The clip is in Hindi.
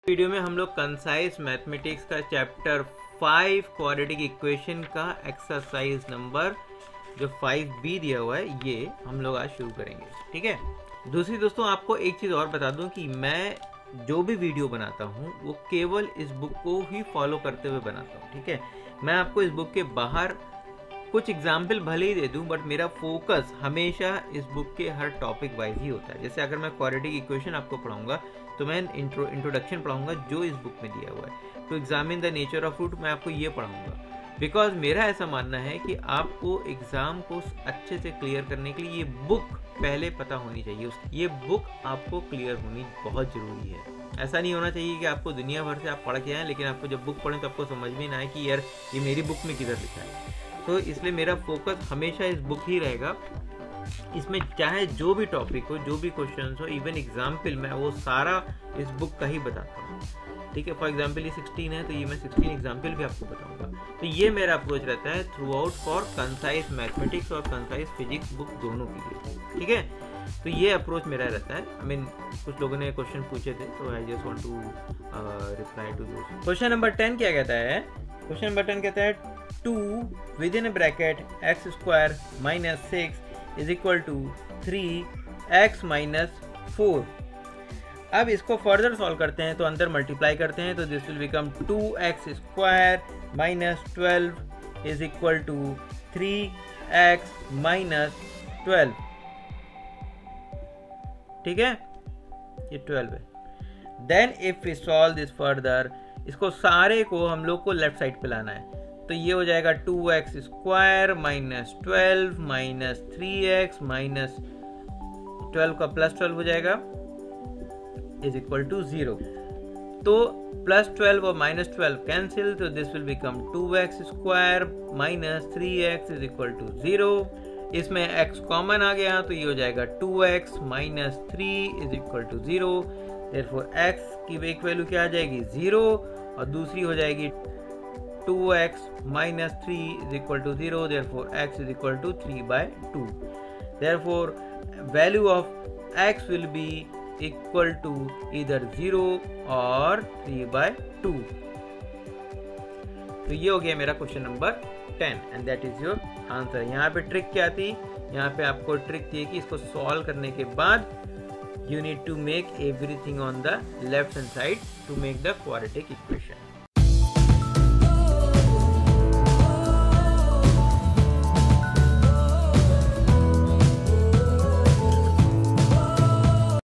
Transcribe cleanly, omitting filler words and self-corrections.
वीडियो में हम लोग कंसाइज मैथमेटिक्स का चैप्टर 5 क्वाड्रेटिक इक्वेशन का एक्सरसाइज नंबर जो 5B दिया हुआ है ये हम लोग आज शुरू करेंगे। ठीक है। दूसरी दोस्तों आपको एक चीज़ और बता दूं कि मैं जो भी वीडियो बनाता हूँ वो केवल इस बुक को ही फॉलो करते हुए बनाता हूँ। ठीक है। मैं आपको इस बुक के बाहर कुछ एग्जाम्पल भले ही दे दूं बट मेरा फोकस हमेशा इस बुक के हर टॉपिक वाइज ही होता है। जैसे अगर मैं क्वाड्रेटिक इक्वेशन आपको पढ़ाऊंगा तो मैं इंट्रोडक्शन पढ़ाऊंगा जो इस बुक में दिया हुआ है। तो examine the nature of root मैं आपको ये पढ़ाऊंगा बिकॉज मेरा ऐसा मानना है कि आपको एग्जाम को अच्छे से क्लियर करने के लिए ये बुक पहले पता होनी चाहिए। ये बुक आपको क्लियर होनी बहुत ज़रूरी है। ऐसा नहीं होना चाहिए कि आपको दुनिया भर से आप पढ़ के आए लेकिन आपको जब बुक पढ़ें तो आपको समझ में ना आए कि यार ये मेरी बुक में किधर लिखा है। तो इसलिए मेरा फोकस हमेशा इस बुक ही रहेगा। इसमें चाहे जो भी टॉपिक हो, जो भी क्वेश्चंस हो, इवन एग्जाम्पल मैं वो सारा इस बुक का ही बताता हूँ। ठीक है। फॉर एग्जाम्पल ये 16 है तो ये मैं 16 एग्जाम्पल भी आपको बताऊंगा। तो ये मेरा अप्रोच रहता है throughout for concise mathematics और कंसाइज फिजिक्स बुक दोनों के लिए। ठीक है। तो ये अप्रोच मेरा रहता है। आई मीन कुछ लोगों ने क्वेश्चन पूछे थे तो I just want to reply to those. Question number 10 क्या कहता है? क्वेश्चन नंबर 10 कहता है 2 within bracket x square minus 6 is equal to 3x minus 4। अब इसको फर्दर सॉल्व करते हैं तो अंदर मल्टीप्लाई करते हैं तो this will become 2x square minus 12 is equal to 3x minus 12। ठीक है, ये 12 है। Then if we solve this further, इसको सारे को हम लोग को लेफ्ट साइड पे लाना है तो ये हो जाएगा 2x square minus 12 minus 3x minus 12 का प्लस 12 हो जाएगा इज इक्वल टू 0। तो प्लस 12 और माइनस 12 कैंसिल तो this will become 2x square minus 3x is equal to 0। इसमें x कॉमन आ गया तो ये हो जाएगा 2x minus 3 is equal to 0। Therefore x की एक वैल्यू क्या आ जाएगी 0 और दूसरी हो जाएगी 2x minus 3 is equal to 0. Therefore x is equal to 3/2. Therefore value of x will be equal to either 0 or 3/2. तो ये हो गया मेरा question number 10 and that is your answer. यहाँ पे ट्रिक क्या थी? यहाँ पे आपको ट्रिक थी कि इसको सॉल्व करने के बाद you need to make everything on the left hand side to make the quadratic equation.